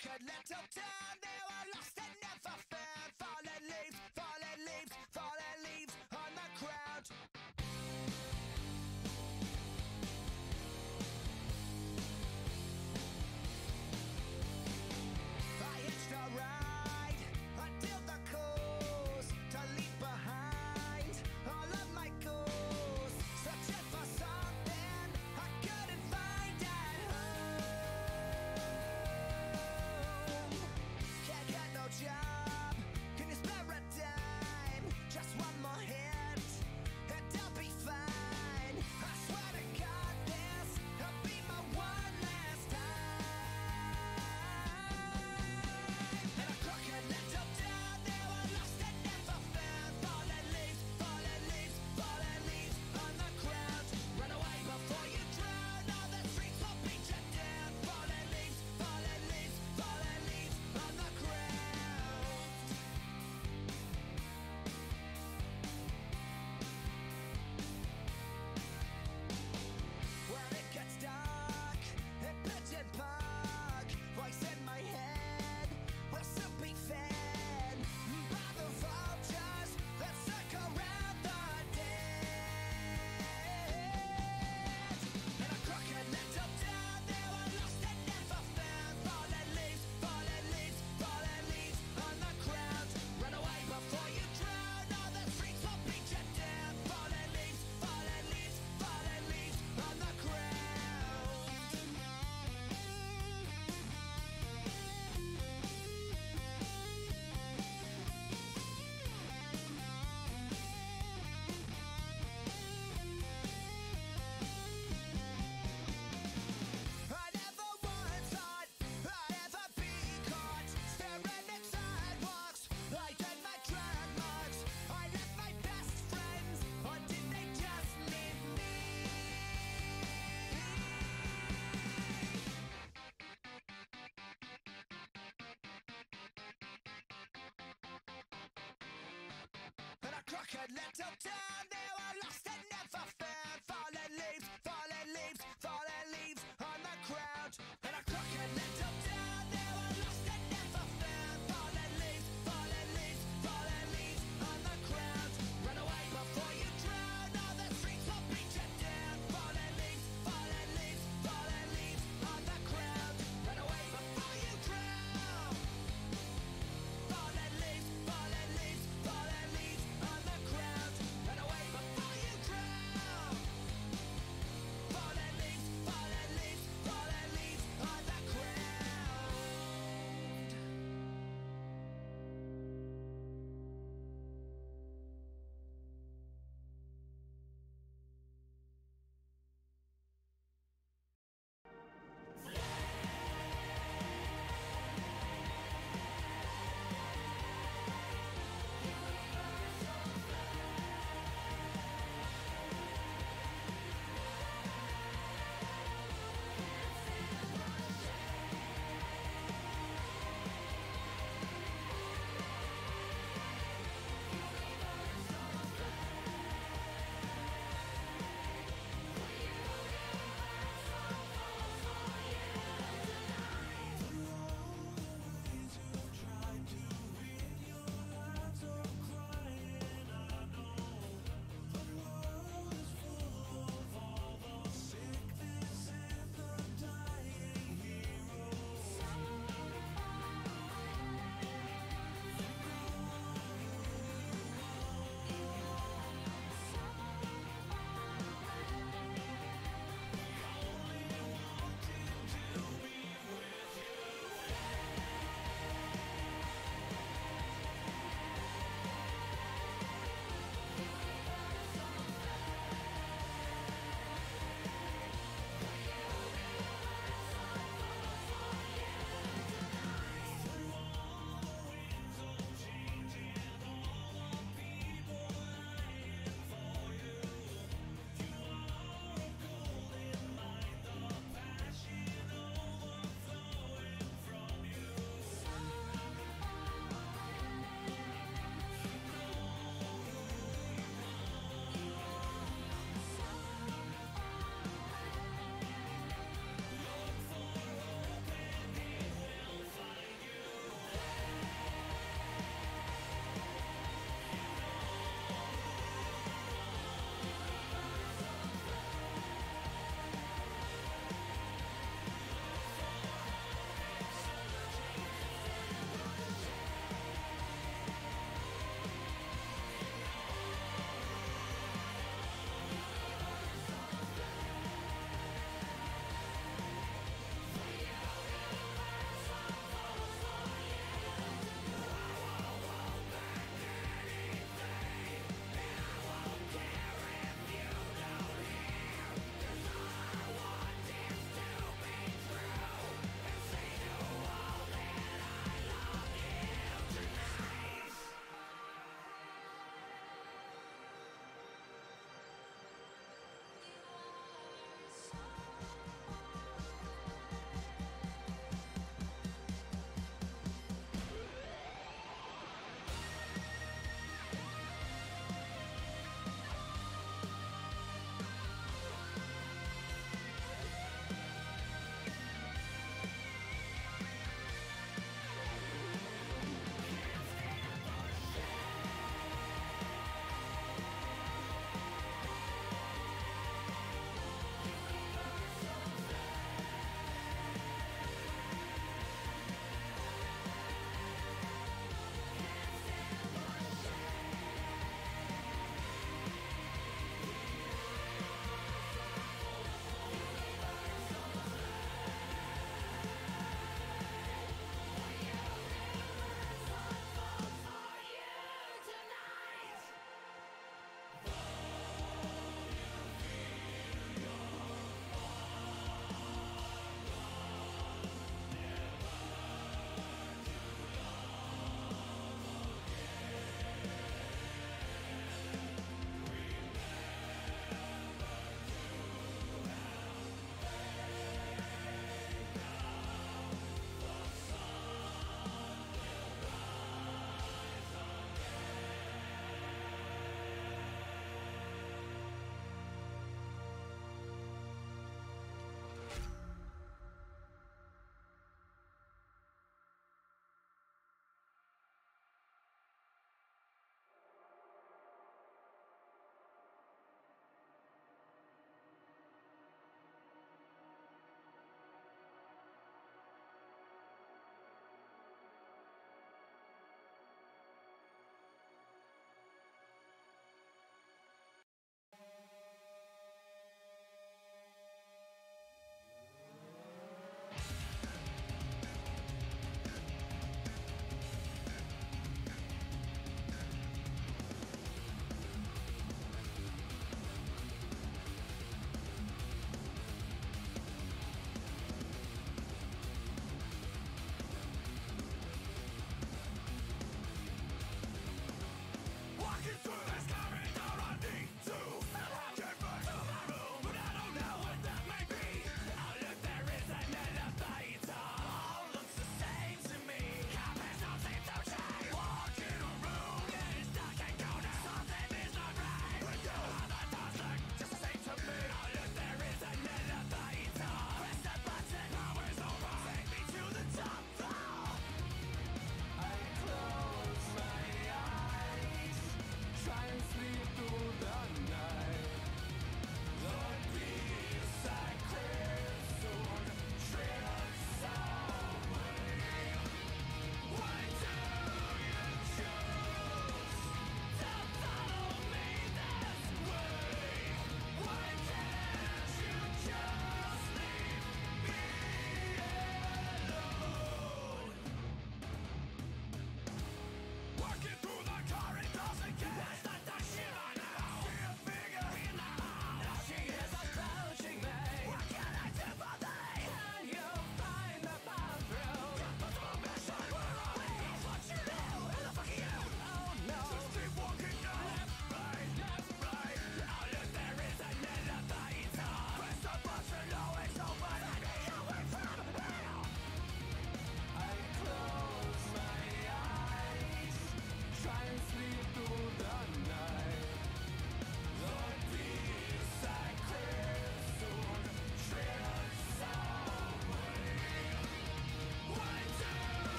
crooked little town, they were lost and never found. Fallen leaves, fallen leaves, fallen leaves on the ground. I hitched a ride until the coast to leave behind all of my goals, searching for something I couldn't find at home. Can't get no job, can you spare a dime? Just one more hit and I'll be fine. I swear to God this'll be my one last time. In a crooked little town, they were lost and never found. Fallen leaves, fallen leaves, fallen leaves on the ground. Run away before you drown, all the streets will beat you down. Fallen leaves, fallen leaves, fallen leaves on the ground. When it gets dark in Pigeon Park, voice in my head will soon be fed by the vultures that circle around the dead. In a crooked little town, they were lost and never found. Fallen leaves, fallen leaves, fallen leaves on the ground. Run away before you drown, all the streets will beat you down. Fallen leaves, fallen leaves, fallen leaves on the ground. I never once thought I'd ever be caught staring at sidewalks, lighting my drag marks. I left my best friends, or did they just leave me? In a crooked little town, they were lost and never found. Fallen leaves, fallen leaves, fallen leaves on the ground. In a crooked little town, they were lost and never found. Fallen leaves, fallen leaves, fallen leaves on the ground. Run away before you drown, all the streets will beat you down. Fallen leaves, fallen leaves, fallen leaves on the ground. Run away before you drown. Fallen leaves, fallen leaves, fallen leaves on the ground. Run away before you drown.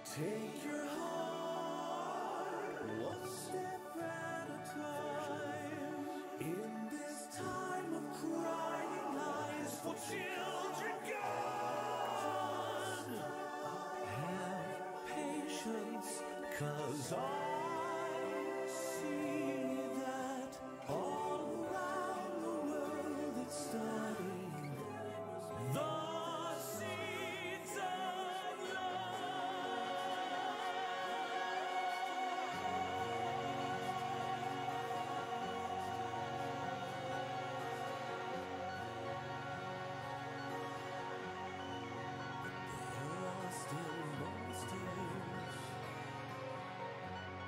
Take your heart one step at a time. In this time of crying eyes for children gone, have patience, 'cause I see that all around the world it's starting. The seeds of there are still monsters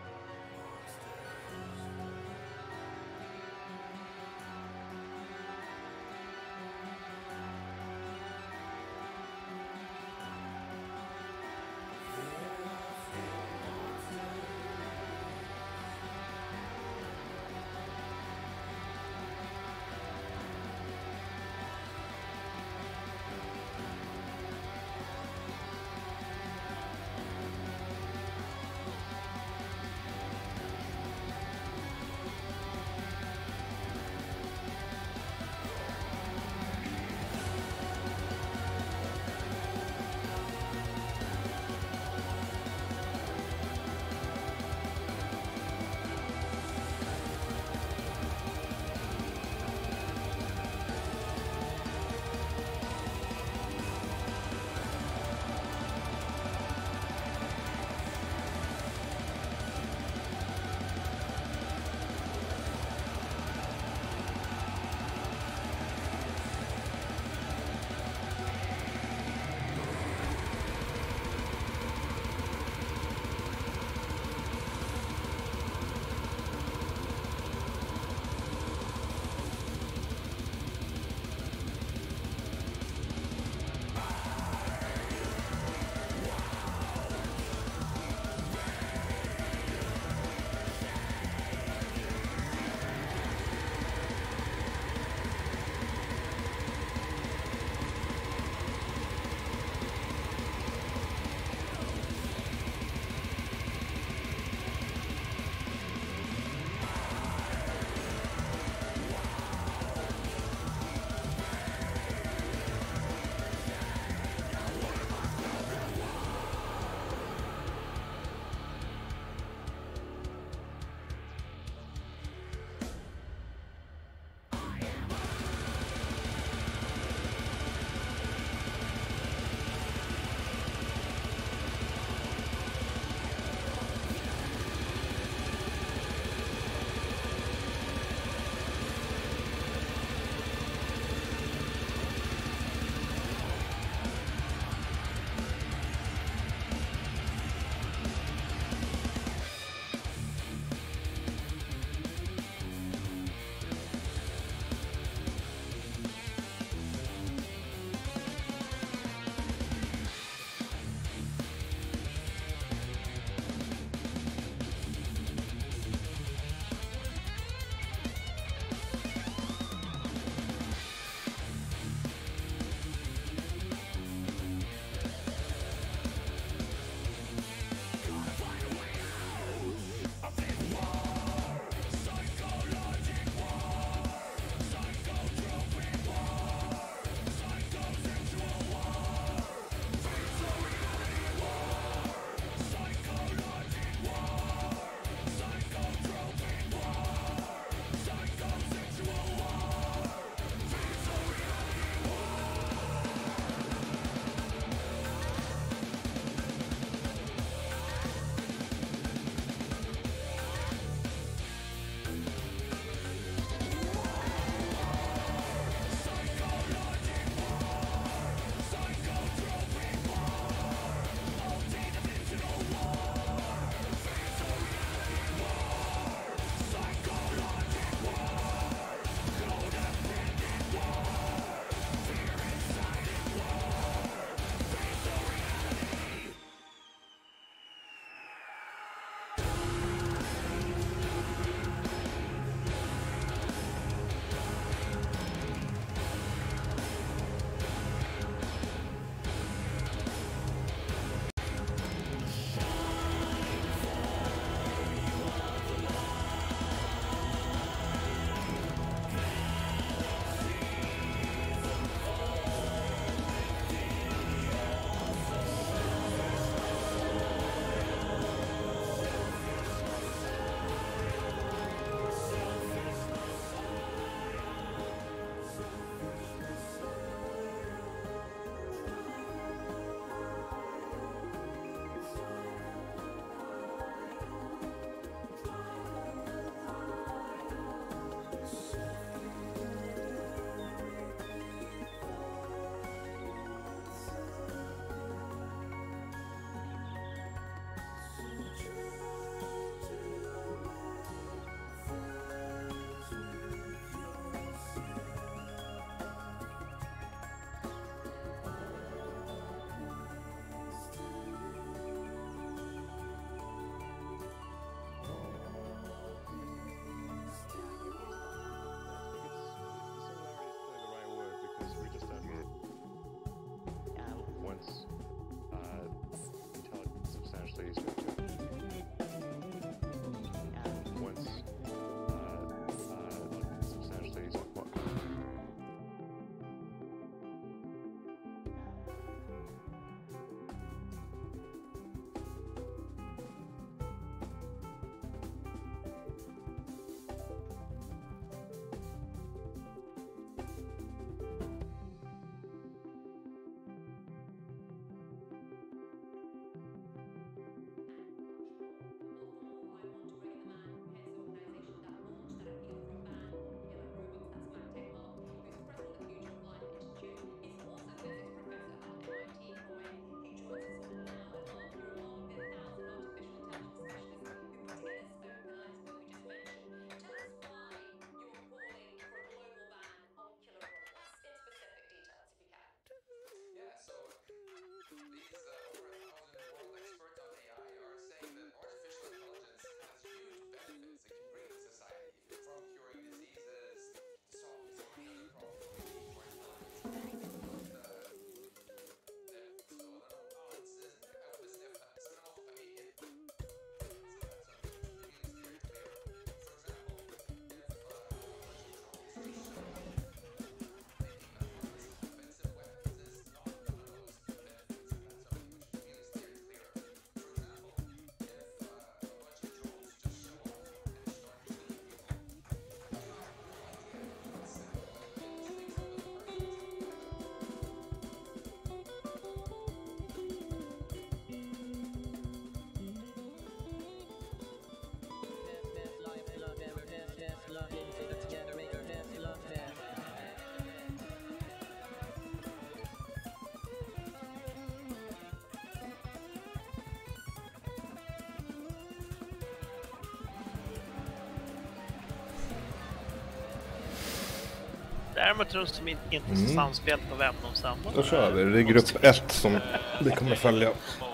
Däremot tror jag som inte så samspelt på vem de samlar. Då kör vi. Det är grupp 1 som vi kommer följa.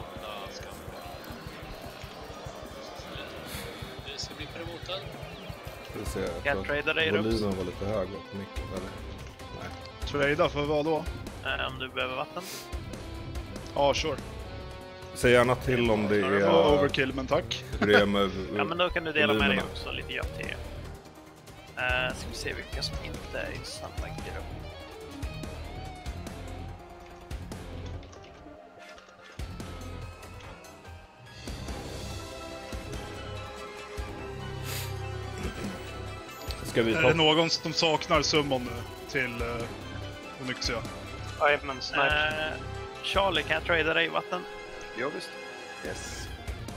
Det ska bli promotad. Kan trada dig upp. Volymen var lite hög på mycket, eller? Nej. Trada för vad då? Om du behöver vatten. Ja, sure. Säg gärna till om det är... Overkill, men tack. Ja, men då kan du dela med dig också lite grann till. Ska vi se vilka som inte är i samma grupp. Ska vi ta... Är det någon som saknar summon nu till Onyxia? Jajamän, sniper. Charlie, kan jag trada dig i vatten? Ja, visst. Yes.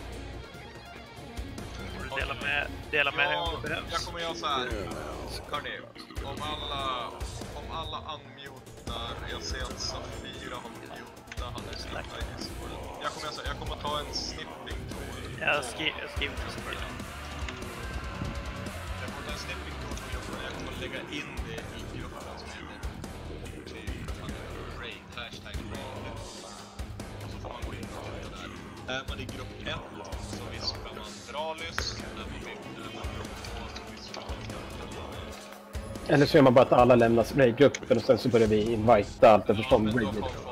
Dela med dig om det behövs. Jag kommer göra så här. Hörrni, om alla unmutar, jag ser att Safira har mutat, han är släppt i Discord. Jag kommer ta en snipping tool. Jag skriver till Safira. Jag kommer ta en snipping tool på gruppen, jag kommer lägga in det i gruppen som heter raid, hashtag raid. Och så får man gå in och titta där. Är man i grupp 1 så vispar man Dralys, är man i grupp 2 så vispar man. Eller så gör man bara att alla lämnas raid-gruppen och sen så börjar vi invita allt eftersom raid.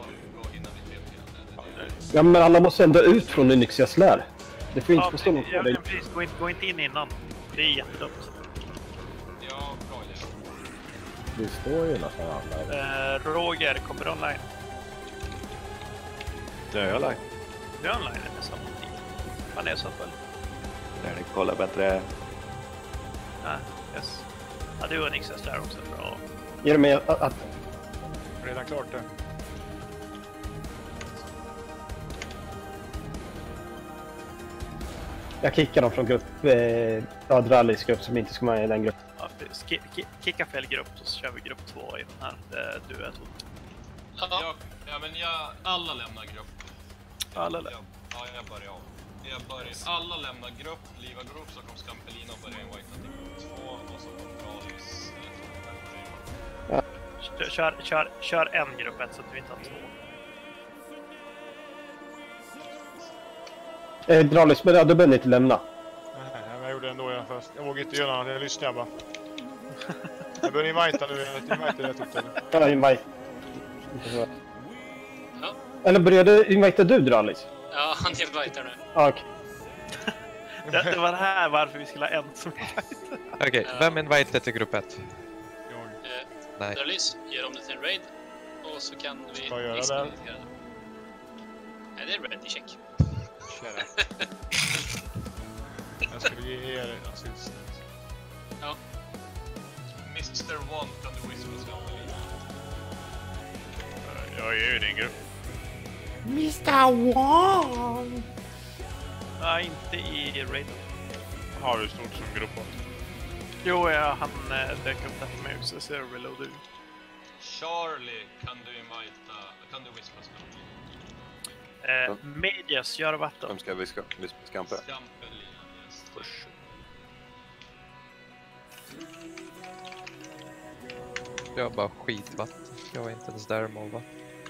Ja, men alla måste ändå ut från Onyxias lär. Det får inte stå någon kvar dig. Precis, gå inte in innan. Det är jättedumt. Ja, bra idé. Det står ju nästan alla. Roger, kommer du online? Ja, jag är online. Du är online eller så? Man är så väl? När ni kollar bättre. Ja, yes. Ja, du och Nixas där också. Bra. Ger du mig att... Redan klart det. Jag kickar dem från grupp... Drallis grupp som inte ska vara i den gruppen. Ja, kicka fel grupp så kör vi grupp 2 i den här. Du är två. Ja, men alla lämnar grupp. Alla Ja, jag börjar om. Alla lämnar grupp, Liva Group, så kom Skampelina och börjar invita till grupp 2 och så kom Dralis. Kör en grupp 1 så att vi inte har 2. Drallis, men du behöver inte lämna. Nej, jag gjorde det ändå först. Jag vågar inte göra något, jag lyssnar bara. Jag börjar invita nu, invita rätt upp till. Ja, invite. Ja. Eller började invita du, Drallis? Ja, han invitar nu. Ja, okej. Det var det här varför vi skulle ha en som Okej, vem inviterar till grupp 1? Nej. Dralys, ger dem det till en raid. Och så kan vi... Ska jag göra det? Nej, det är ready check. Kära. Jag skulle ge er assist. Ja. Mr. One från The Whisper Skampelina. Jag är ju din grupp. Mr. One! Nej, inte i raiden. Har du stort som grupp? Jo, ja, han dök upp där för mig också, så jag reload ut. Charlie, kan du Whisper Skampelina? Medias, gör vatten. Vem ska vi skampa? Skampelina, yes. Jag har bara skitvatten. Jag var inte ens där och målva.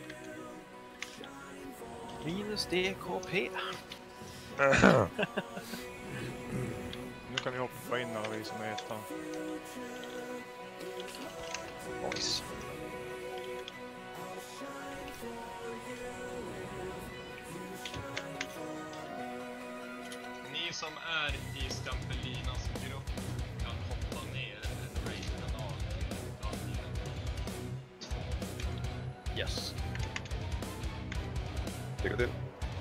Minus DKP. Nu kan vi hoppa in alla vi som är ettan. Nice. Ni som är i Skampelinas grupp kan hoppa ner en raid-kanal till 2. Yes. Lycka till.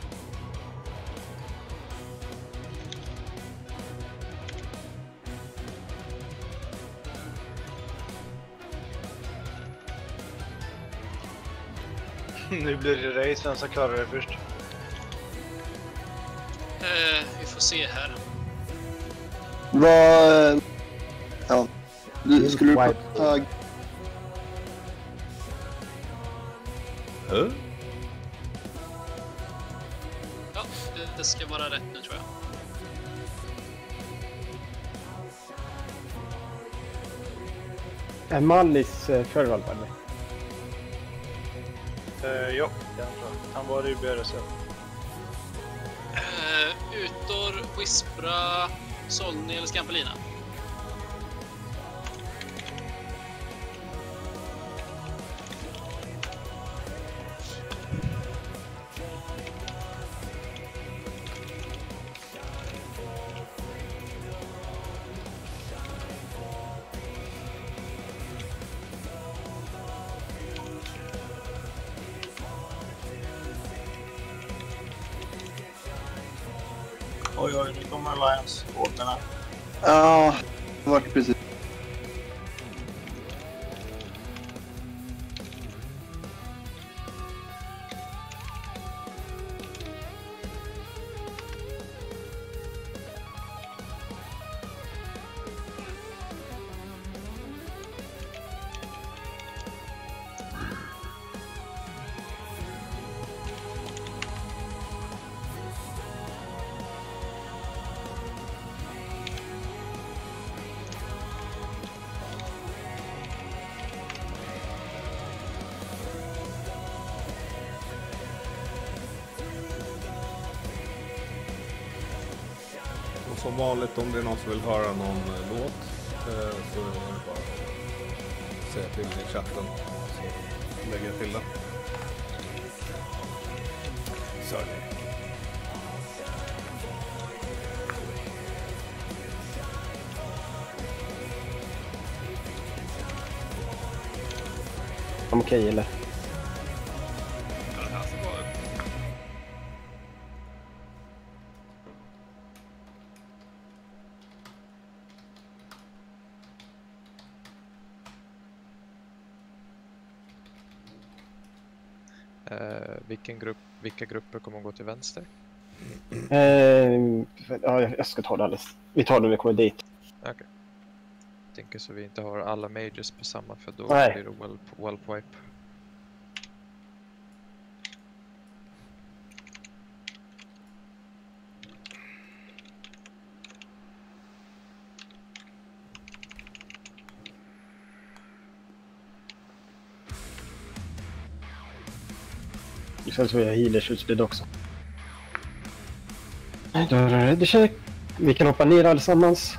Nu blir det race, vem som klarar det först. Vi får se här. Vad... Ja. Du skulle du ta... Ja, det ska vara rätt nu tror jag. Är Mallis Ferral på mig? Jo, det är han. Han var i BRS. Utor, Whispra, Solny eller Scampelina? Oj, nu kommer Alliance-båtarna. Ja, det var precis. Som vanligt, om det är någon som vill höra någon låt så är det bara att säga till i chatten så lägger jag till den. Sorry. Okej, eller? Vilka grupper kommer att gå till vänster? Ja, jag ska ta det alldeles. Vi tar det när vi kommer dit. Okej. Okay. Jag tänker så vi inte har alla majors på samma, för då Nej. blir det whelp wipe. Sen så är jag healers utspridd också. Då är det ready check. Vi kan hoppa ner allesammans.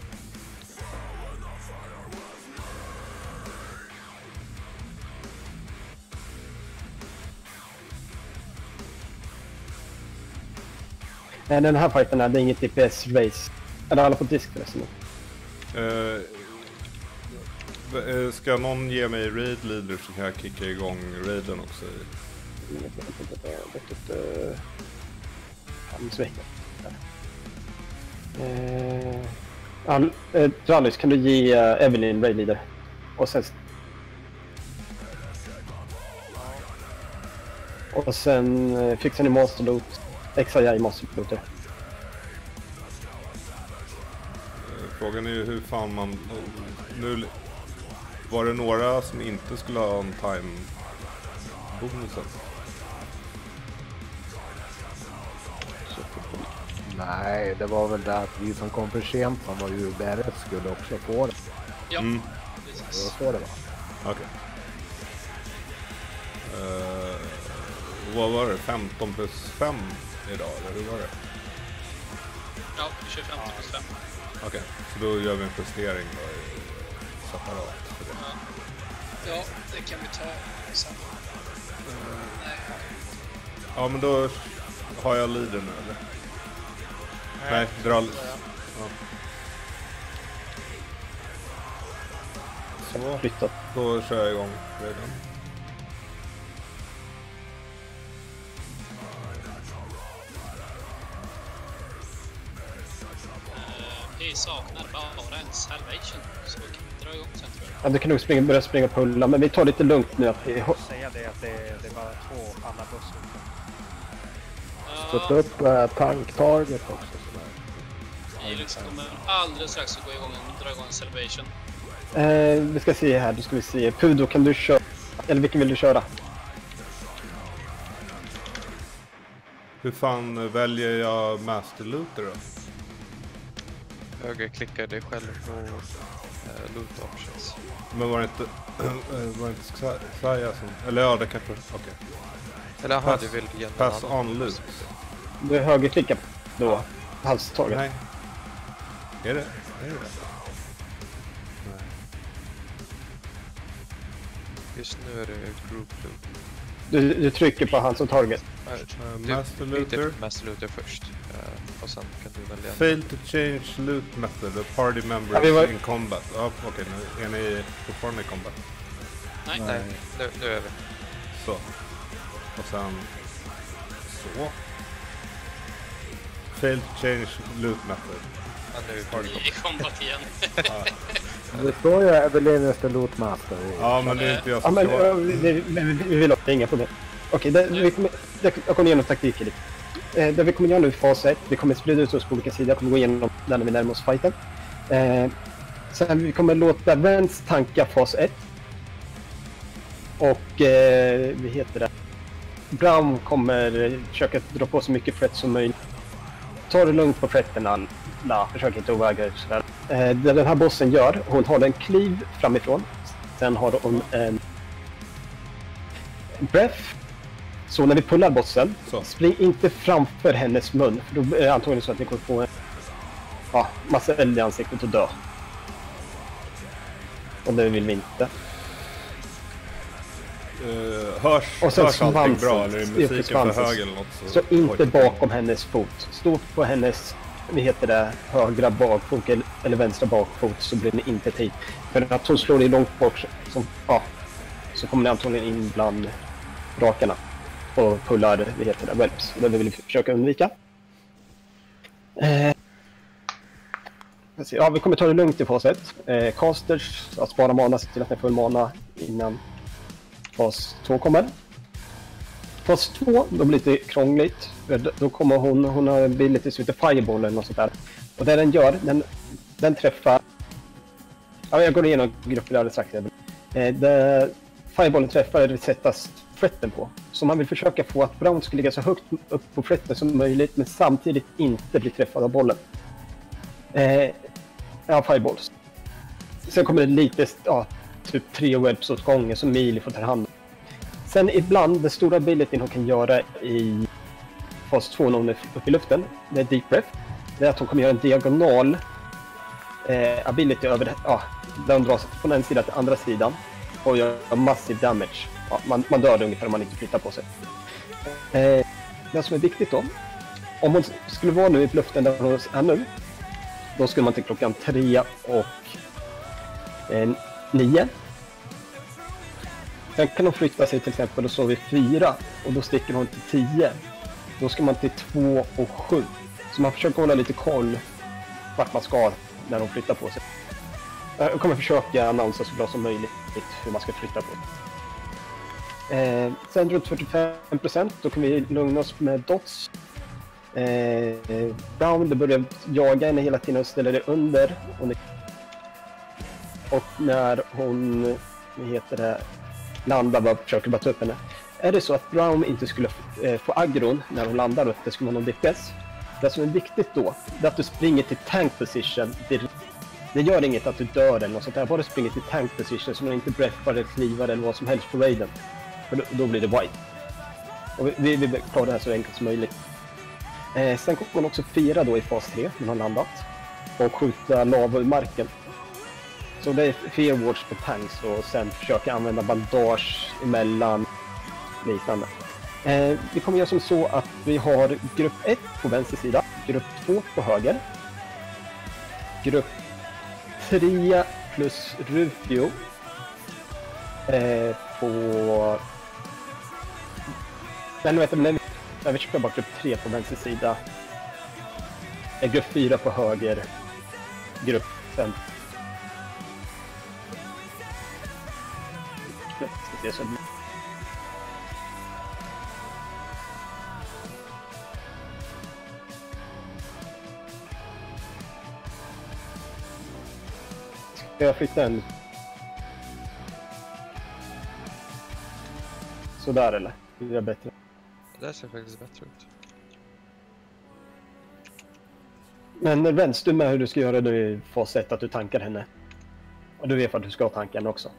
Den här fighten är det inget DPS-race. Eller alla på disk förresten. Ska någon ge mig raid leader så kan jag kicka igång raiden också. Rallis, kan du ge Evilynn raid leader? Och sen fixar ni monster loot. Extra i monster loot. Frågan är ju hur fan man... Nu var det några som inte skulle ha on time bonusen. Nej, det var väl det att vi som kom för sent, som var ju bäret, skulle också få det. Ja, Det var så det var. Okej. Vad var det? 15 plus 5 idag, eller hur var det? Ja, vi kör 50 plus 5. Okej, så då gör vi en justering då separat för det. Ja, det kan vi ta sen. Ja, men då har jag leader nu, eller? Nej, dra... Ja. Så, Flyttat. då kör jag igång redan. Vi saknar bara en salvation, så vi kan dra igång sen, tror jag. Ja, du kan nog börja springa och pulla, men vi tar lite lugnt nu. Att vi... Säga det att det är bara 2 alla bussar. Sätt upp tanktarget också. Ilux kommer alldeles strax att dra igång en salvation. Vi ska se här, då ska vi se. Pudo, kan du köra? Eller vilken vill du köra? Hur fan väljer jag Master Looter då? Högerklickar dig själv på loot options. Men var det inte Sverige som... Eller ja, det kanske... Okej. Eller aha, du vill ge Pass on loot. Du högerklickar då halstaget. Nej. Är det? Nej. Just nu är det group loot. Du trycker på hans target. Master looter. Master looter först. Och sen kan du välja... Fail to change loot method. The party members in combat. Okej, nu är ni fortfarande i combat. Nej. Nu är vi. Så. Och sen... Så. Fail to change loot method. Ja, nu Vi är i combat igen. Det står ju Evilynn efter lootmaster. Ja, men det är inte jag som men ska... vi vill ha inga problem. Okej, jag kommer igenom taktiken lite. Det vi kommer göra nu i fas 1, vi kommer sprida ut oss på olika sidor. Jag kommer gå igenom när vi närmar oss fighten. Sen vi kommer låta Vents tanka fas 1. Och vi heter det. Brown kommer försöka dra på så mycket fret som möjligt. Ta det lugnt på fretten alla. Försök inte ovägra sådär. Det den här bossen gör, hon har en kliv framifrån. Sen har hon en breath. Så när vi pullar bossen, spring inte framför hennes mun. För då är det antagligen så att ni kommer få en massa eld i ansiktet och dö. Och det vill vi inte. Hörs allting bra eller är musiken för hög eller något? Så inte bakom hennes fot. Stå på hennes, högra bakfot eller vänstra bakfot så blir ni inte tid. För att hon slår dig långt bort så kommer ni antagligen in bland rakarna och pullar, webs. Det vill vi försöka undvika. Vi kommer ta det lugnt i fas 1. Casters, att spara mana, se till att ni får mana innan fas 2 kommer. Fas 2, då blir det lite krångligt. Då kommer hon har ability som heter Fireball eller något sånt där. Och det den gör, den träffar... Ja, jag går igenom grupper alldeles strax. Det Fireballen träffar eller sättas fretten på. Så man vill försöka få att Brown ska ligga så högt upp på fretten som möjligt men samtidigt inte bli träffad av bollen. Fireballs. Sen kommer det lite, typ 3 webs åt gången som Mili får ta hand om. Sen ibland, den stora abilityn hon kan göra i fas 2 när hon är uppe i luften, det är deep breath. Det är att hon kommer göra en diagonal ability över där hon dras från en sida till andra sidan och gör massive damage. Man dör ungefär om man inte flyttar på sig. Det som är viktigt då, om hon skulle vara nu i luften där hon är nu, då skulle man till klockan 3 och 9. Sen kan hon flytta sig till exempel och så vid 4 och då sticker hon till 10. Då ska man till 2 och 7. Så man försöker hålla lite koll vart man ska när hon flyttar på sig. Jag kommer försöka annonsera så bra som möjligt hur man ska flytta på sig. Sen runt 45%, då kan vi lugna oss med dots. Brown, det börjar jaga henne hela tiden och ställer det under. Och när hon landar, försöker bara ta upp henne. Är det så att Brown inte skulle få aggron när hon landar och det skulle vara någon DPS, det som är viktigt då är att du springer till tank position. Det gör inget att du dör eller något sånt där, bara springer till tank position så man inte breathar eller klivar eller vad som helst på raiden. För då blir det white. Och vi vill klara det här så enkelt som möjligt. Sen kommer hon också fira då i fas 3 när hon har landat och skjuta lava i marken. Så det är fear wards på tanks och sen försöka använda bandage emellan liknande. Vi kommer göra som så att vi har grupp 1 på vänster sida, grupp 2 på höger, grupp 3 plus Rufio på... Jag vill köpa bara grupp 3 på vänster sida, grupp 4 på höger, grupp 5. Ska jag flytta en? Sådär eller? Det är bättre. Det där ser faktiskt bättre ut. Men vänster med hur du ska göra det i fas 1, att du tankar henne? Och du vet att du ska ha tanken också.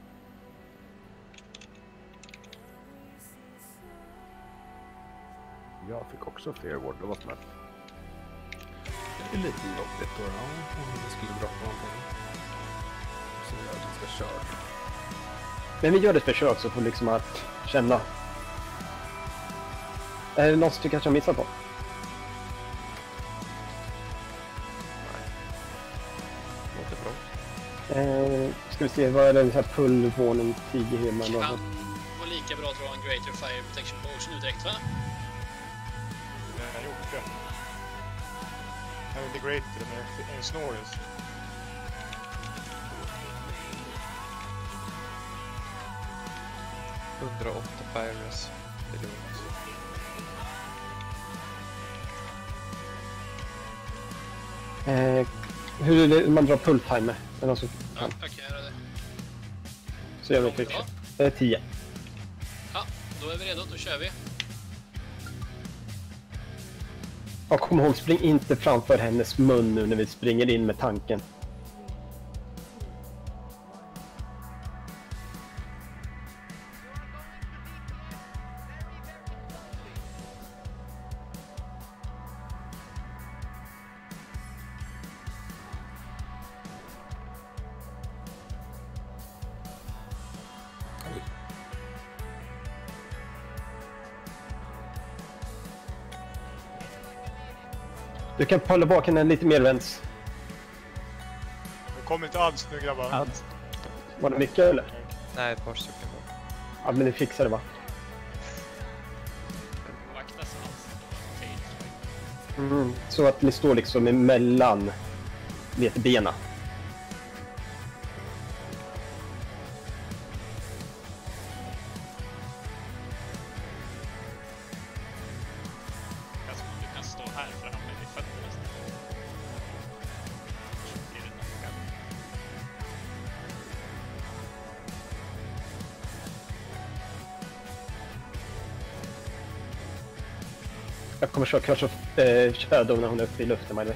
Jag fick också Fearward, det var snällt. Det är lite jobbigt då, ja, om det skulle droppa någonting. Så jag att vi ska köra. Men vi gör ett försök så får liksom att känna. Är det något som du kanske har missat på? Låter bra. Ska vi se, vad är det? Så här pullvåning 10 hemma? Kan vara lika bra att dra en Greater Fire Protection Potion nu direkt, va? Jag gjort det. Jag är inte Greater, men en Snorris. Virus. Det är lugnt. Hur är det man drar pulltimer? Är någon som kan? Ja, jag kan göra det. Så gör vi fick 10. Ja, då är vi redo. Då kör vi. Och kom ihåg, spring inte framför hennes mun nu när vi springer in med tanken. Du kan pulla bak henne lite mer väns. Det kommer inte alls nu, grabbar. Var det mycket eller? Nej, ett par stycken då. Ja, men det fixar det, va? Vakta sig alls. Så att ni står liksom emellan vetebena. Du kan stå här framme vid fötterna. Blir det knockad. Jag kommer köra kanske Shadow när hon är uppe i luften, by the way.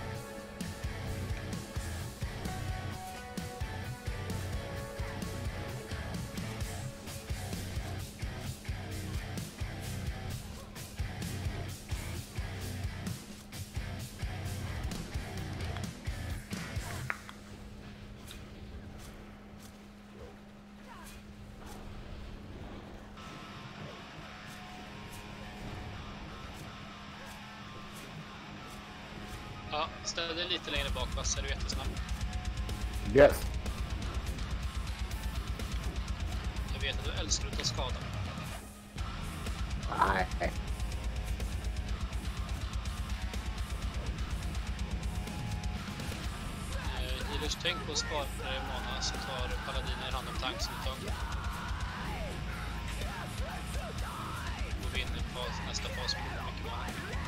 Ja, ställ dig lite längre bak, va? Så är du jättesnabb. Yes. Jag vet att du älskar att ta skada. Nej. Gilers, tänk på att spara mana så tar paladiner i hand om tank som ett tag. Och vinner på nästa fas med mycket mana.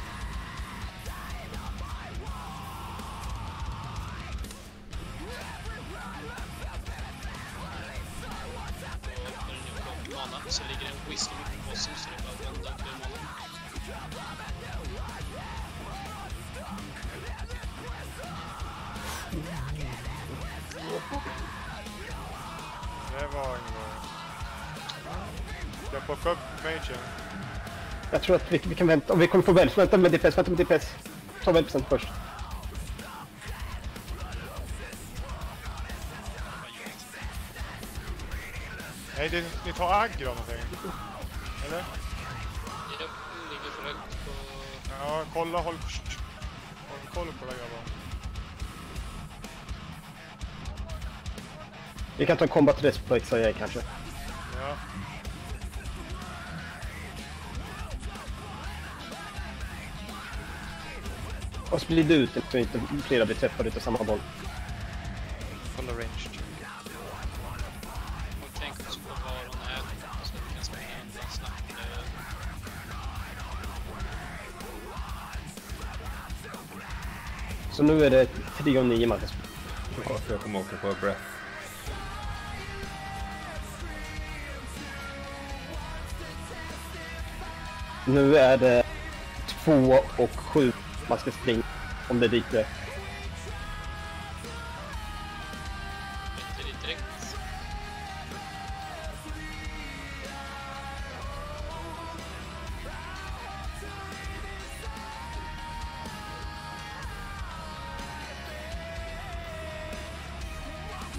Mana, så ligger en wisdom på bossen så det är bara vända upp i mana. Det var en... Jag plockar upp magen. Jag tror att vi kan vänta. Om vi kommer få väl. Vänta med DPS, vänta med DPS. Ta välpsen först. Nej, ni tar aggro någonting. Eller? Jag ligger för högt på... Ja, kolla, håll koll på det, grabbar. Vi kan ta en combat rest på XIA kanske. Ja. Och sprid ut så inte flera blir träffade utav samma boll. Kolla range. Och tänk också på var hon är så att vi kan springa undan snabbt. Så nu är det 3 och 9 man kan spela. Jag kommer åka på breath. Nu är det 2 och 7 man ska springa om det är dit det.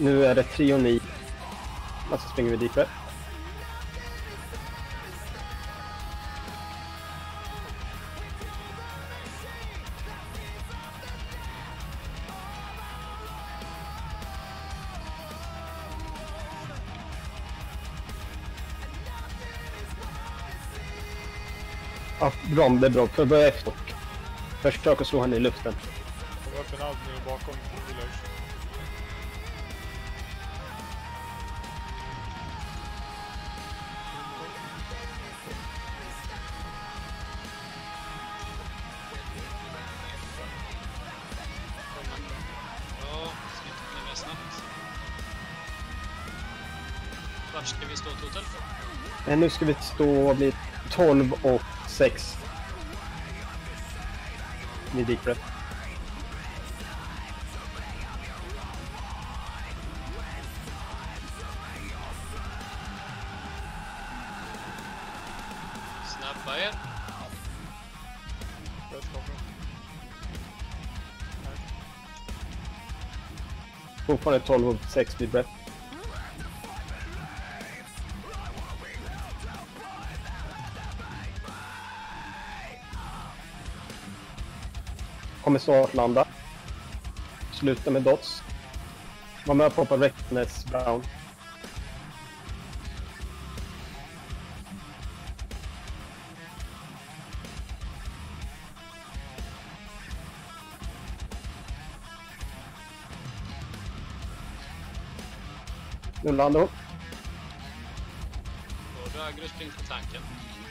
Nu är det 3 och 9. Alltså springer vi dit. Ja, bra, det är bra. För att börja efter. Försök att slå henne i luften. Kommer upp en aldrig bakom village. Ja, ska vi inte mer snabbt. Vart ska vi stå total? Nu ska vi stå vid 12 och 6. Vid deep breath. Snabba er. Fortfarande 12 och 6 vid breath. Kommer snart landa. Sluta med dots. Var med och poppa Reckless Brown. Nu landar hon. Och Ragru springer på tanken.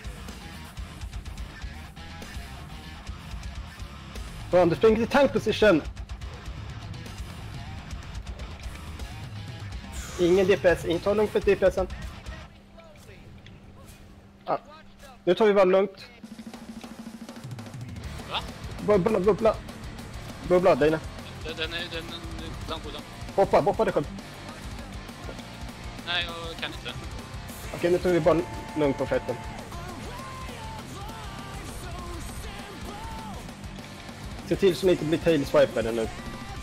Bra, du springer till tank position. Ingen DPS. Ta lugnt för DPSen. Ah. Nu tar vi bara lugnt. Va? Bubbla. Bubbla, Dina. Den kodan. Hoppa dig själv. Nej, jag kan inte. Okej, nu tar vi bara lugnt på fetten. Se till så ni inte blir tailswipade nu.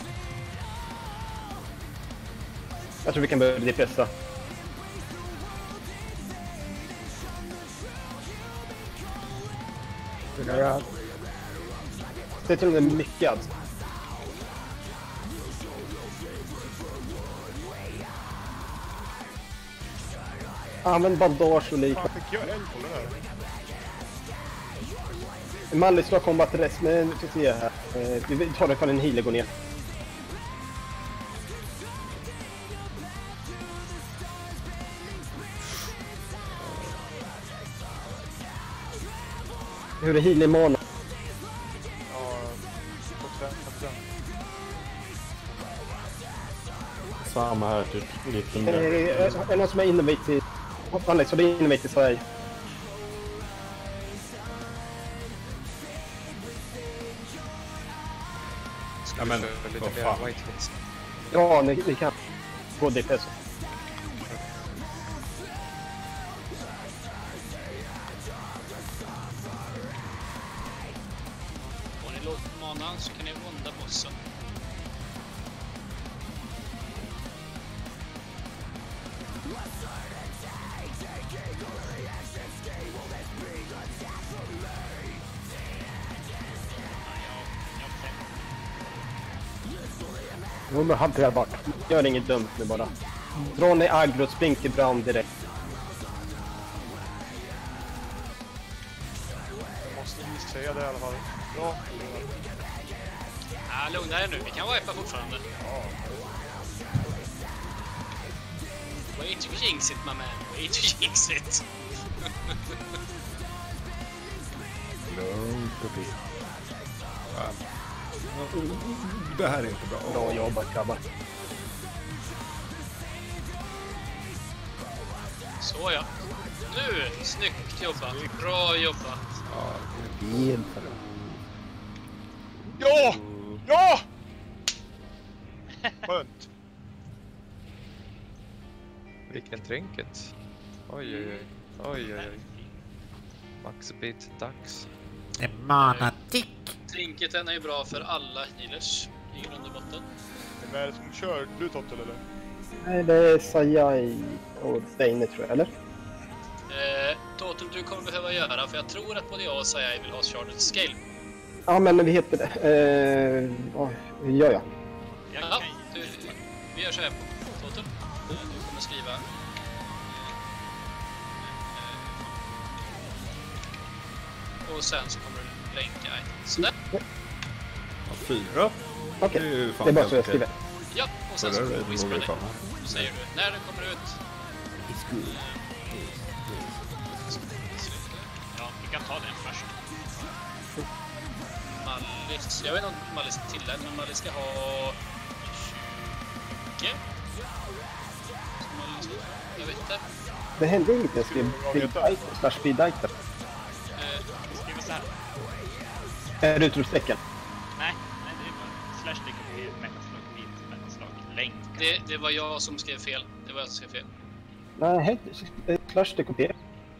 Jag tror vi kan börja DPSa. Se till att det är mycket alltså. Använd bandage och liknande. Fan, fick jag eld på det där? Malli slår combat rest, men vi får se här. Vi tar det för en healer går ner. Hur är healer mana? Ja, 45%. Samma här, typ lite mer. Är det någon som är innovate i... Alex, har du innovate i Sverige? Ja, men vad fan. Ja, ni kan gå DPS. Får ni låg manan så kan ni vända bossen. Hon är hanterbart. Gör inget dumt nu bara. Dra ner aggro, spring till Brown direkt. Jag måste ju säga det i alla fall. Ja. Lugna er nu, vi kan wipa fortfarande. Way to jinx it, my man. Way to jinx it. Lugnt och fint. Det här är inte bra. Bra jobbat, grabbar. Så ja. Nu, snyggt jobbat. Bra jobbat. Ja! Ja! Skönt. Vilken trinket. Oj. Max bit dags. En mana-tick. Trinketen är ju bra för alla healers i grund och botten. Vem är det som kör? Du Tottel eller? Nej, det är Sayai och Deine tror jag, eller? Total du kommer behöva göra, för jag tror att både jag och Sayai vill ha Charlotte Scale. Ja, men vi heter det. Hur gör jag? Ja, vi gör så här. Total, du kommer skriva... och sen så kommer du länka sådär. Ja, 4. Okej, det är bara så jag skriver. Ja, och sen så kommer du whisper dig. Då säger du när det kommer ut. Ja, vi kan ta den först. Mallis, jag vet inte om Mallis är tillät, men Mallis ska ha 20. Jag vet inte. Det hände inget jag skrev /speed-item. Skriver så här. Är det utropstecken? Nej, det är bara /DKP mellanslag vid mellanslag länk. Det var jag som skrev fel. Nej, /DKP.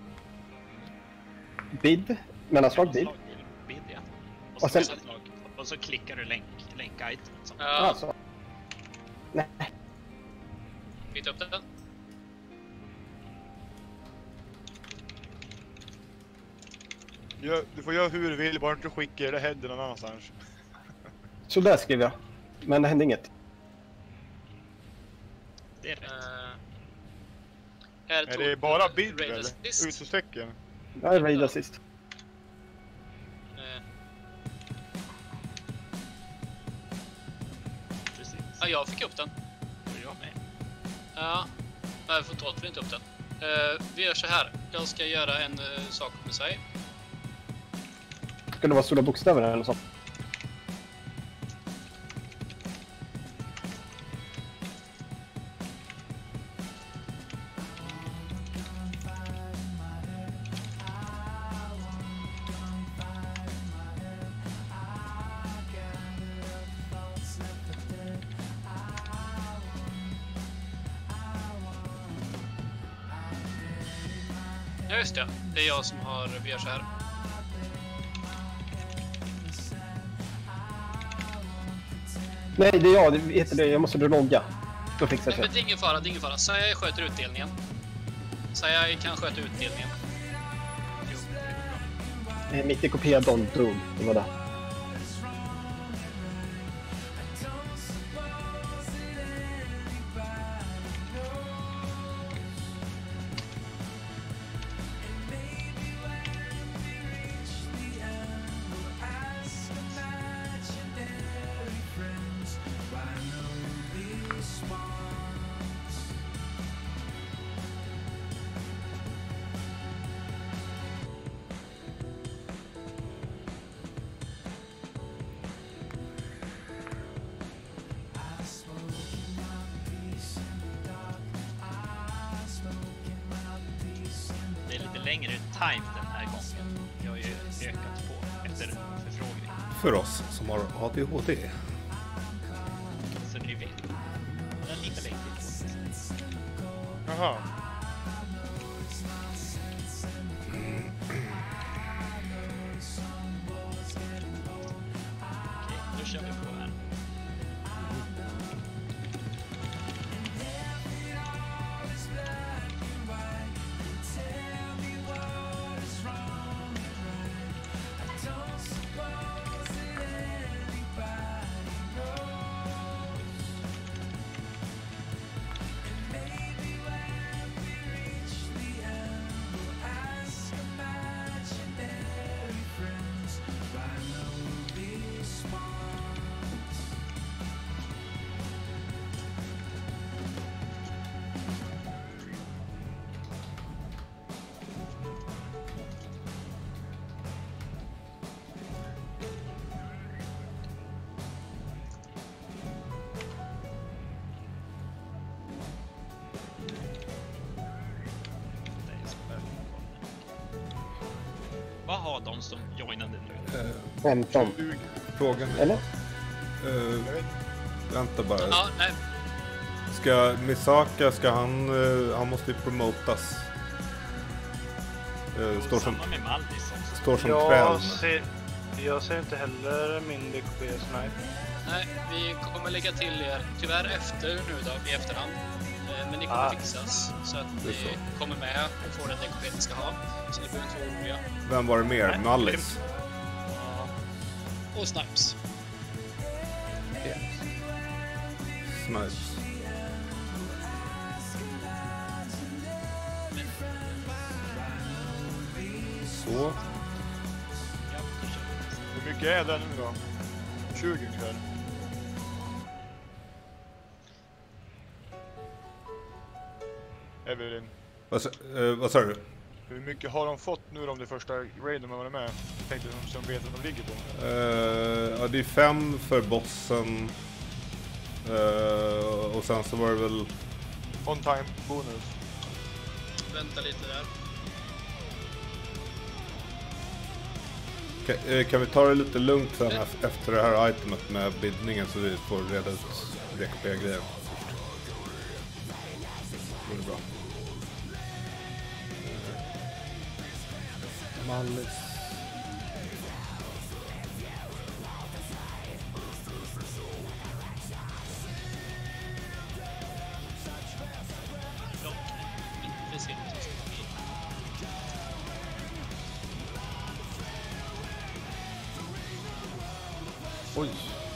Bid, mellanslag bid. Bid, ja. Och sen... och så klickar du länk-item. Ja. Alltså. Nej. Byt upp den. Du får göra hur du vill, bara inte skicka det händer någon annanstans. Så där skrev jag. Men det hände inget. Det är rätt. Är det bara bid eller? Utropstecken? Ja, jag raidade sist. Precis. Ja, jag fick upp den. Jag med. Ja, jag får tolka inte upp den. Vi gör så här. Jag ska göra en sak med sig. Ska det vara stora bokstäver eller så? Ja, just det. Det är jag som har... Vi gör så här. Nej, det är jag. Det heter det. Jag måste logga. Då fixar jag det. Det är ingen fara, det är ingen fara. Sayai sköter utdelningen. Sayai kan sköta utdelningen. Mitt i kopia Don Doom. Det var det. Längre time den här gången. Jag har ju ökat på efter förfrågning. För oss som har ADHD. Så ni vet. Den är lite längre. Jaha. Okej, då kör vi på här. Vad har de som joinade nu? 15. Frågan är... Eller? Vänta bara. Ja, nej. Ska Misaka, han måste ju promotas. Står som med Maldis också. Står som kväll. Jag ser inte heller min DKP som är. Nej, vi kommer lägga till er tyvärr efter nu då, i efterhand. Men det kommer fixas så att ni kommer med och får den DKP ni ska ha. Så ni behöver inte vara oroliga. Vem var det mer? Mallis? Och Snipes. Snipes. Så. Hur mycket är det nu då? 20 ungefär. Evilynn. Vad sa du? Hur mycket har de fått nu om det första raiden man var med? Jag tänkte som vet att de ligger på. Ja, det är 5 för bossen. Och sen så var det väl... On time bonus. Vänta lite där. Kan vi ta det lite lugnt sen efter det här itemet med bindningen så vi får reda ut DKP-grejen? Det är bra. Mallis. Oj.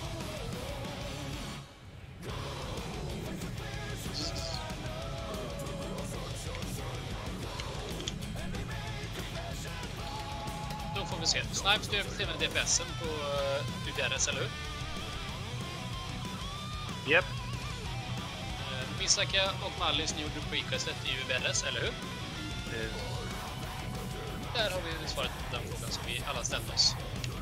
Då får vi se. Snipes du över till DPSen på UBRS, eller hur? Japp. Misaka och Mallis, ni gjorde requestet i UBRS, eller hur? Där har vi svarat på den frågan som vi alla ställt oss.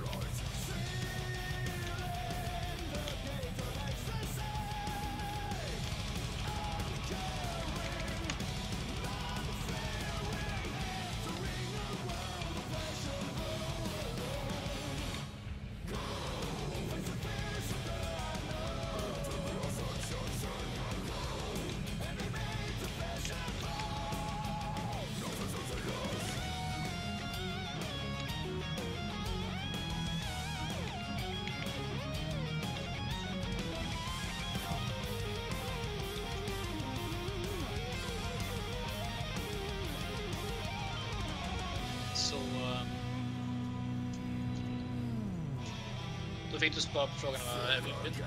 Då fick du svar på frågan om Evilynn.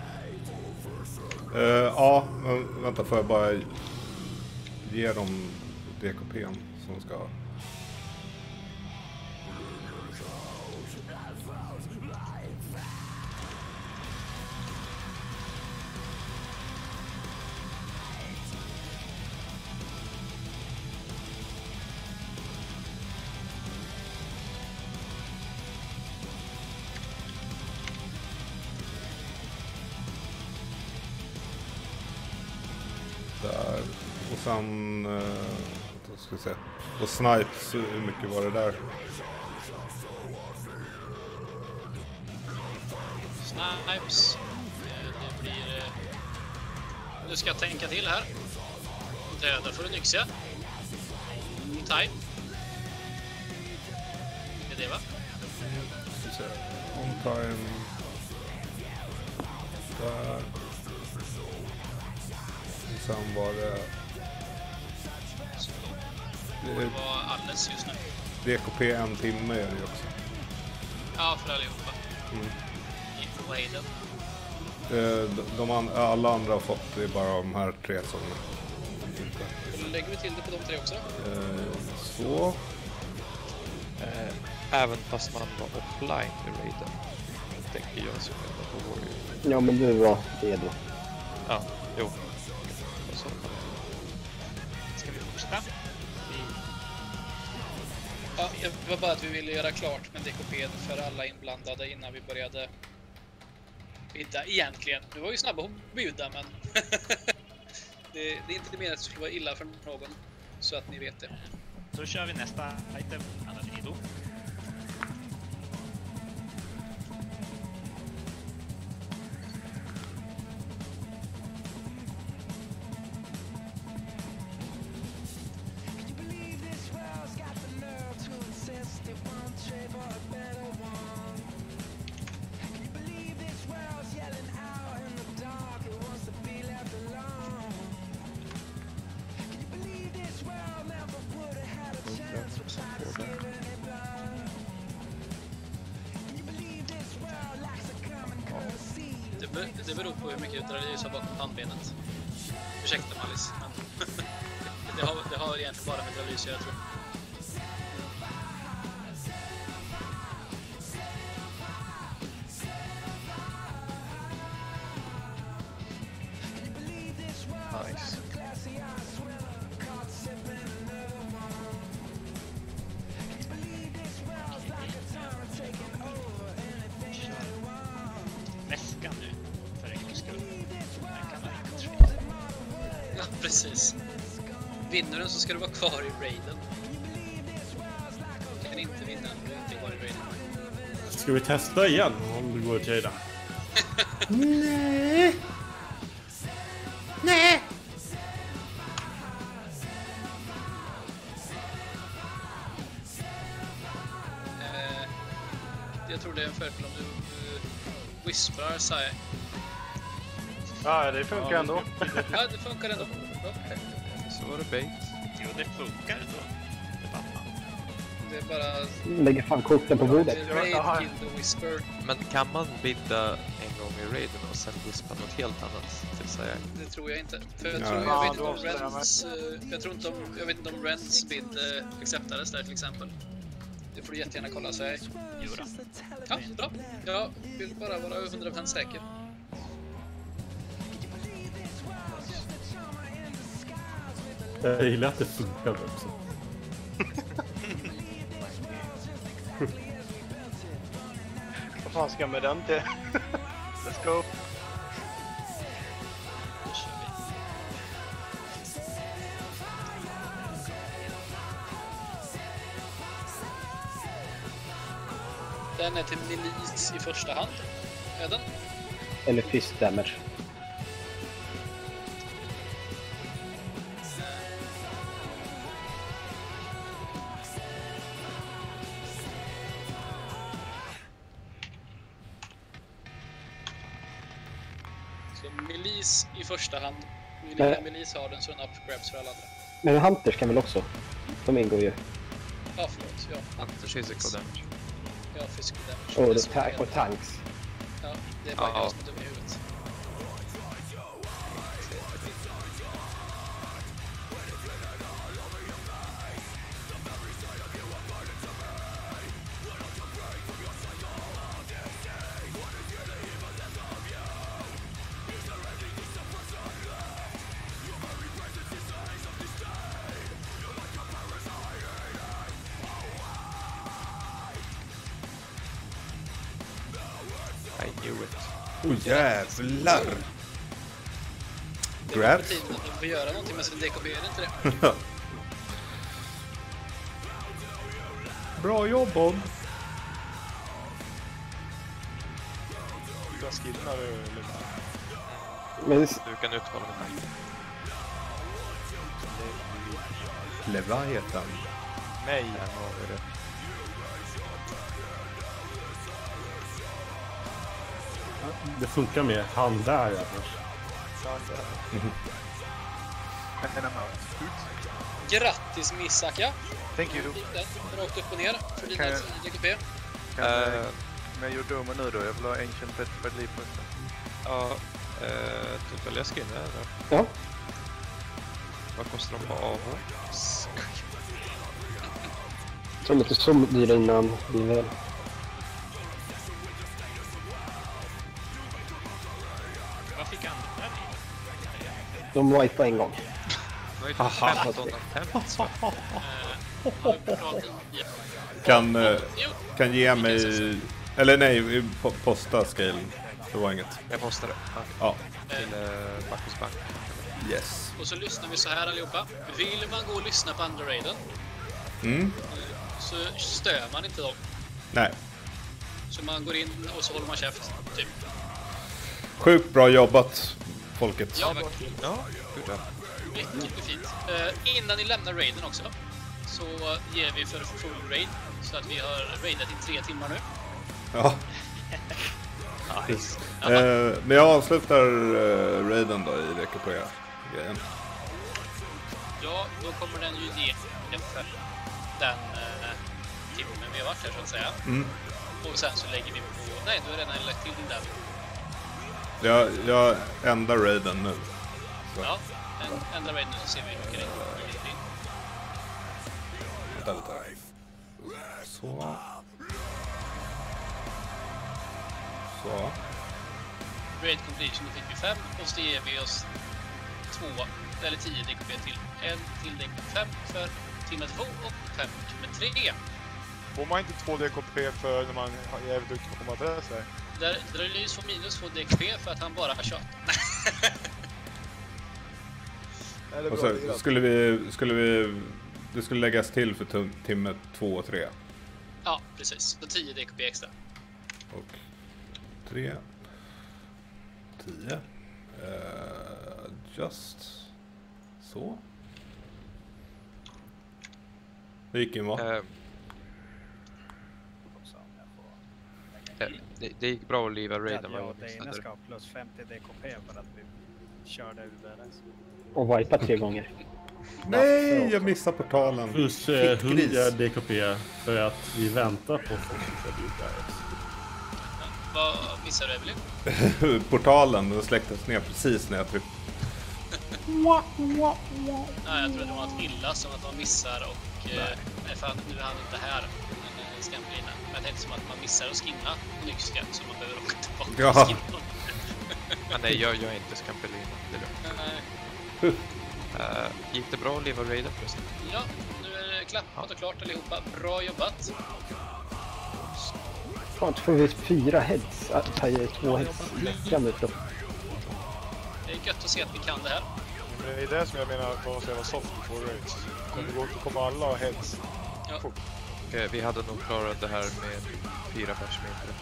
Ja, men vänta, får jag bara ge dem DKP:n som ska... Där. Och sen... ska vi se. Och Snipes, hur mycket var det där? Snipes. Det blir... Nu ska jag tänka till här. Där får du nyxa. Time. Det är det, va? Ska vi se. On time. Där. Sen var det... Det var alldeles just nu. DKP 1 timme är det ju också. Ja, för allihopa. I Waden. Alla andra har fått det, bara de här 3 som... Då lägger vi till det på de 3 också. Så. Även fast man var offline i raiden. Tänker jag som på Warrior. Ja, men du var redo. Ja, jo. Ska vi fortsätta? Ja, det var bara att vi ville göra klart med DKP för alla inblandade innan vi började bidda. Egentligen, du var ju snabba att bjuda, men det är inte meningen att det skulle vara illa för någon, så att ni vet det. Så kör vi nästa item, Anna-Lido. Det beror på hur mycket dralys har bakom pannbenet. Ursäkta Mallis, men det har egentligen bara med dralys jag tror. Nice. Väskan nu, för en gångs skull. Ja, precis. Vinner den så ska du vara kvar i raiden. Du kan inte vinna om du inte är kvar i raiden. Ska vi testa igen om du går till Jada? Nej! Nej! Jag tror det är en fördel om du whisprar så här. Ja, det funkar ändå. Ja, det funkar ändå. Så var det bait. Jo, det funkar ändå. Det är bara... Lägger fan korten på bordet. Raid, kill the whisper. Men kan man bidda en gång i raiden och sen whispa något helt annat? Till säga? Det tror jag inte. För jag, Ja. tror, Ja, jag vet inte då om avslöjar jag Rens... Jag vet inte om Rens bid acceptades där till exempel. Det får du jättegärna kolla så här. Jura. Ja, bra. Jag vill bara vara 100% säker. Jag gillar att det funkar också. Vad fan ska med den till? Let's go. Då kör vi. Den är till milis i första hand. Är den? Eller fist damage. Så milis i första hand. Milis har den så en upgrabs för alla andra. Men Hunters kan väl också? De ingår ju. Ja, förlåt. Ja. Hunters physical damage. Ja, physical damage. Och tanks. Ja, det är bara jag som är dum i huvudet. I knew it. Oh jävlar! Det Grab. är på tiden att de får göra någonting med sin DKB, är det inte det? Bra jobb, Bob. Du har skillen när du lutar. Men Du kan utmana den här. Leviathan. Nej. Här har vi det. Det funkar med han där annars. Grattis Missaka! Thank you. Den rakt upp och ner för dina Kan jag- DKB. Men jag dömer nu då. Jag vill ha Ancient Petrified Leaf först. Ja, typ välja skinner eller? Ja. Vad kostar de på AH? Som inte så dyra innan vi väl. Vad fick han där i? De wipade en gång. Det var ju typ 15 Kan ge mig... Eller nej, posta scale. Det var inget. Jag postar det. Ja. Till Bacchus bank. Yes. Och så lyssnar vi så här allihopa. Vill man gå och lyssna på andra raiden så stör man inte dem. Nej. Så man går in och så håller man käft, typ. Sjukt bra jobbat, folket. Ja, verkligen. Ja, gud. Mycket fint. Innan ni lämnar raiden också så ger vi för full raid. Så att vi har raidat i 3 timmar nu. Ja. Nice. Men jag avslutar raiden då i VKP-grejen. Ja, då kommer den ju ge för den timmen vi har varit här så att säga. Och sen så lägger vi på... Nej, du har redan lagt till din där. Jag ändrar raiden nu. Så. Ja, ändra raiden så ser vi hur mycket det är. Vänta. Så. Raid completion fick vi 5 och så ger vi oss 2 eller 10 DKP till. En till DKP 5 för timme 2 och 5 timme 3. Får man inte 2 DKP för när man är jävligt duktig på att komma till det sig? Där Lys får minus 2 DKP för att han bara har kört. Och så det skulle läggas till för timme 2 och 3. Ja, precis. Så 10 DKP extra. Och 3 10 just så. Det gick in va? Det gick bra att liva raiden. Ja, Dane ska plus 50 DKP för att vi körde UBRS. Och wipa 3 gånger. Nej, jag missade portalen. Plus 100 DKP för att vi väntar på UBRS. Vad missar du, Evilynn? Portalen, den släcktes ner precis när jag tryckte. Nej, jag tror det var något illa som att man missar och... Nej, fan, nu är han inte här. Skamplina. Men jag tänkte som att man missar att skinna på Nyxka så man behöver åka tillbaka och skinna. Nej, jag är inte Skamplina. Det är lugnt. Gick det bra att leva raiden förresten? Ja, nu är det klappat och klart allihopa. Bra jobbat. Fan, får vi 4 heads. 2 heads. Läckande då. Det är gött att se att vi kan det här. Men det är det som jag menar var så jävla soft på raids. Kommer alla ha heads. Ja. Vi hade nog klarat det här med 4 personer.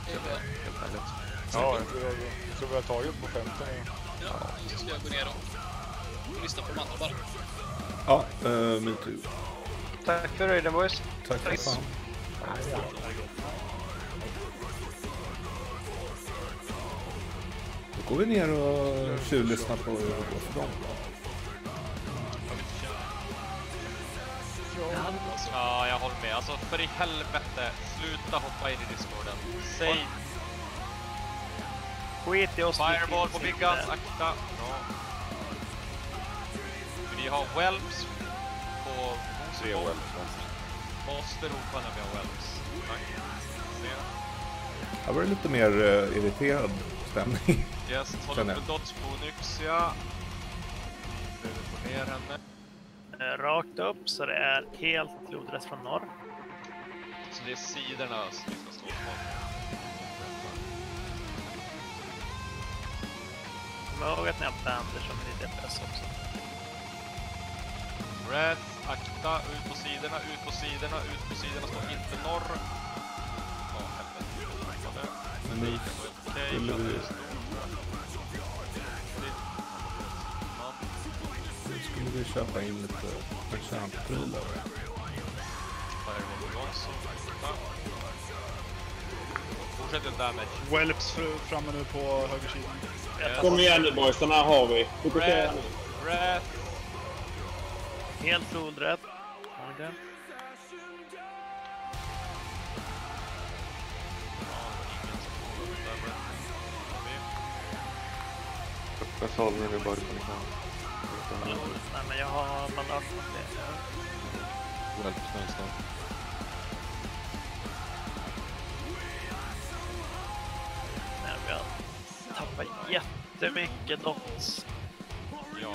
Ja, jag tror vi har tagit upp på 15. Ja, så ska jag gå ner och lyssna på de andra bara. Ja, min tur. Tack för raiden, boys. Tack för fan. Då går vi ner och tjuvlyssnar på hur det går för dem. Ja, jag håller med. Alltså, för i helvete, sluta hoppa in i Discorden. Säg... Skit i oss. Fireball på Biggas, akta. Bra. Vi har Whelps på... 3 Whelps. Måste ropa när vi har Whelps. Tack. Här var det lite mer irriterad stämning. Yes, håller upp dots på Nyxia. Vi behöver få ner henne. Rakt upp så det är helt flodrätt från norr. Så det är sidorna som vi ska stå på. Kom ihåg att ni har bander som är lite DPS också. Red, akta, ut på sidorna, ut på sidorna, ut på sidorna, står inte norr. Ja, helvete. Men det gick okej. Nu skulle vi köpa in lite förtjänstprylar. Fortsätt damage. Whelps framme nu på högersidan. Yes. Kom igen nu boys, den här har vi. Red, red. Helt flodrätt. Okay. Jag sa när vi bara kan Nej, men jag har bandage på det. Väldigt snart. Nej, vi har tappat jättemycket dots. Ja.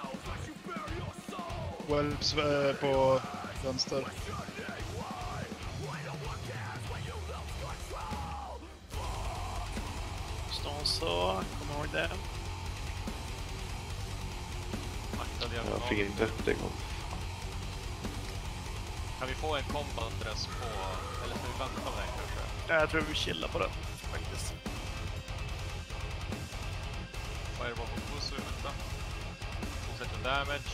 Whelps på vänster. Stå så, kom ihåg det. Jag fick inte upp det gång. Kan vi få en combat-dress på... Eller ska vi vänta på den kanske? Jag tror vi chillar på det faktiskt. Fireball på puss och vänta. Fortsätter damage.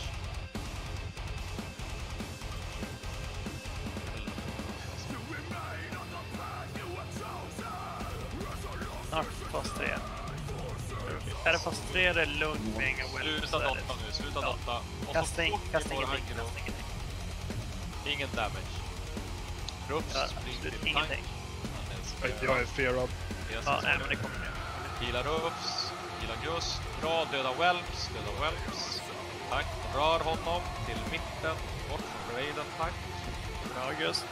Snart fast 3. Är det fast 3 är det lugnt med inga whelps. Sluta dotta nu, sluta dotta. Och kasta ingenting. Ingen damage. Ruffs, springer till ingenting. Jag är fearad. Yes, ja, nej, men det kommer nu. Healar Ruffs. Gilla Gus. Bra, döda Whelps. Tack. Rör honom till mitten. Bort från raiden, tack. Bra, Gus.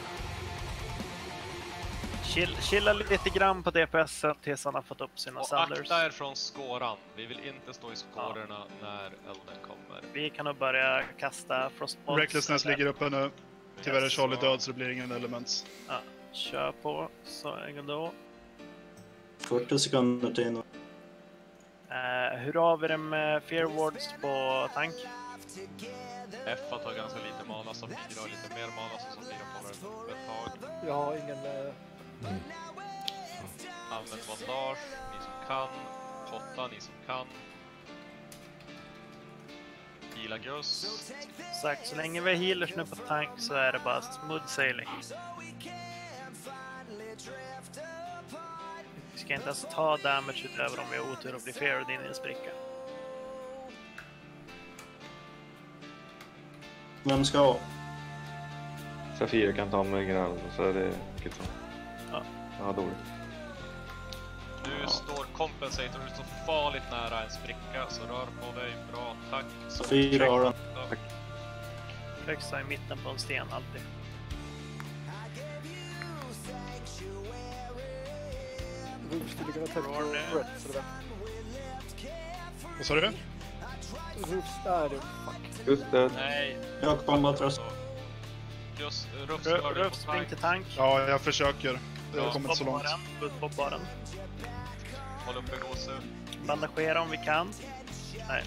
Chilla lite grann på DPS tills han har fått upp sina sanders. Och akta er från skåran. Vi vill inte stå i skårorna när elden kommer. Vi kan nog börja kasta frostbolts. Recklessness ligger uppe nu. Tyvärr är Charlie död så det blir ingen elements. Ja, kör på så ändå. 40 sekunder till nu. Hur har vi det med Fear Wards på tank? F tar ganska lite mana, så 4 har lite mer mana, så 4 får ett tag. Jag har ingen... Använd bandage, ni som kan. Potta, ni som kan. Heala Gus. Sagt, så länge vi har healers nu på tank så är det bara smooth sailing. Vi ska inte ens ta damage utöver om vi har otur och blir feared in i en spricka. Vem ska ha? Safir kan ta med grann så är det kitsen. Ja, dåligt. Du står compensator, du står farligt nära en spricka, så rör på dig. Bra, tack. Safir har den. Tack. Högsta i mitten på en sten alltid. Hur skulle kunna täcka rätt så det vet. Vad sa du? Rufs är det. Fuck. Just det. Nej. Jag kommer att rösta. Just Rufs spring till tank. Ja, jag försöker. Jag har kommit så långt. Buddbobbaren. Håll uppe gåse. Bandagera om vi kan. Nej.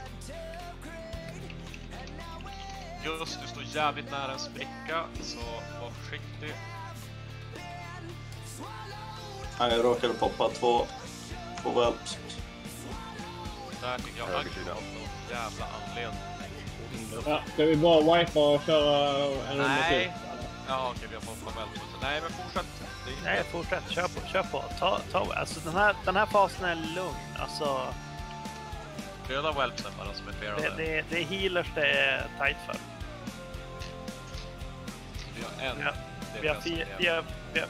Just, du står jävligt nära en spricka, så var försiktig. Ja, jag råkade poppa två whelps. Där fick jag aggressiv av någon jävla anledning. Ja, ska vi bara wipa och köra en runda till? Nej. Ja, okej, vi har fått på whelps. Nej, men fortsätt. Nej, fortsätt. Kör på. Ta. Alltså den här fasen är lugn. Alltså... Döda whelpsen bara som är fairade. Det är healers det är tight för. Vi har en. Vi har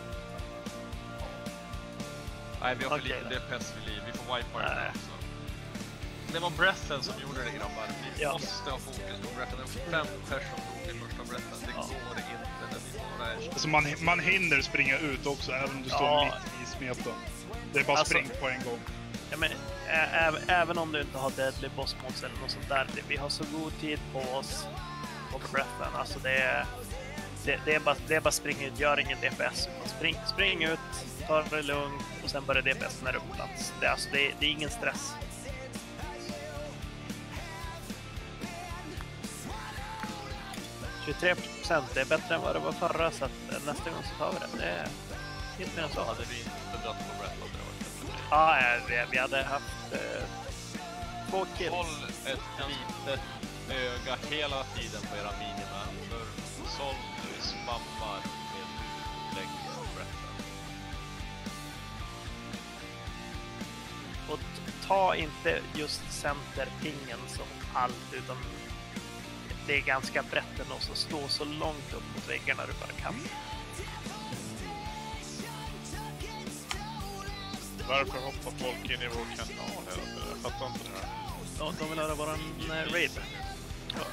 Nej, vi har för lite DPS vid liv. Vi får wipa det också. Det var breathen som gjorde det, grabbar. Vi måste ha fokus på breathen. Det var 5 personer som dog i första breathen. Det går inte när vi bara är... Alltså man hinner springa ut också, även om du står mitt i smeten. Det är bara alltså, spring på en gång. Ja, men, även om du inte har deadly boss mods eller något sånt där. Vi har så god tid på oss på breathen. Alltså det är bara springa ut, gör ingen DPS. Spring ut, ta det lugnt och sen börjar DPS när det är på plats. Det är ingen stress. %, det är bättre än vad det var förra, så att nästa gång så tar vi det. Det är inte mer än så. Hade vi inte dött på Breath of the Wild? Ja, vi hade haft 2 kills. Håll ett litet öga hela tiden på era minimän, för sånt du spammar med utlägg på Breathen. Och ta inte just centerpingen som allt, utan det är ganska brett ändå, så stå så långt upp mot väggarna du bara kan. Varför hoppar folk in i vår kanal hela tiden? Jag fattar inte det här. Ja, de vill höra våran raid. Ja.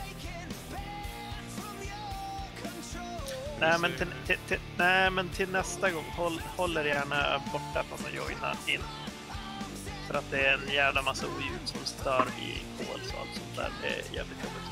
Nej, men till nästa gång håller gärna borta från att joina in. För att det är en jävla massa oljud som stör i kol och allt sånt där. Det är jävligt jobbigt.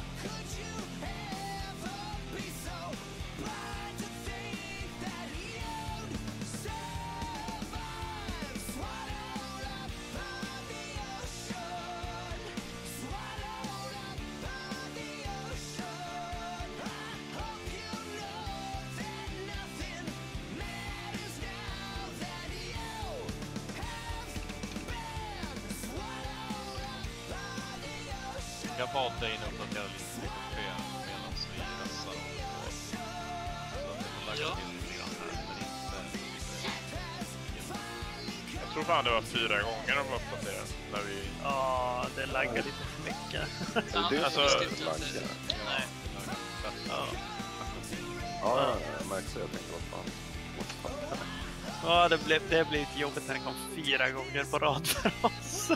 Jag bad dig in och uppdatera lite DKP medan vi röstar om det på. Så att det får lagga till lite grann här, men inte... Jag tror fan det var 4 gånger de uppdaterade när vi... Ja, det laggar lite för mycket. Alltså... Nej. Ja, jag märkte det. Jag tänkte vad fan. Ja, det blev lite jobbigt när det kom 4 gånger på rad för oss.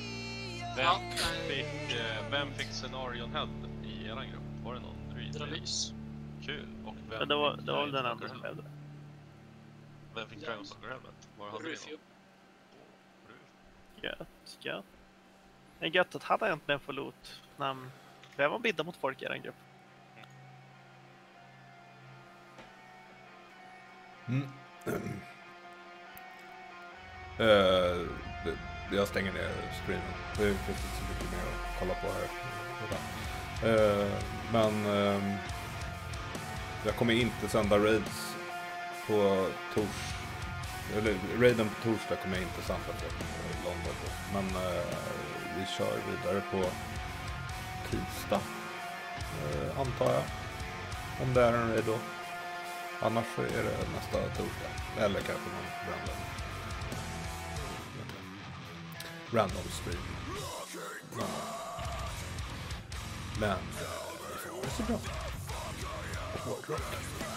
Vem fick scenarion head i eran grupp? Var det någon druid? Dralys. Kul. Och vem det var väl den andra som blev det. Vem fick Dragonstalker helmet? Var han Rufio. Gött. Det är gött att han äntligen får loot. För jag var bidda mot folk i den grupp. Jag stänger ner screenen. Det finns inte så mycket mer att kolla på här. Men jag kommer inte sända raids på raiden på torsdag kommer jag inte sända på London. Men vi kör vidare på tisdag, antar jag. Om det är en raid då. Annars så är det nästa torsdag. Eller kanske någon random stream. Men det får vara så bra. Hårdrock.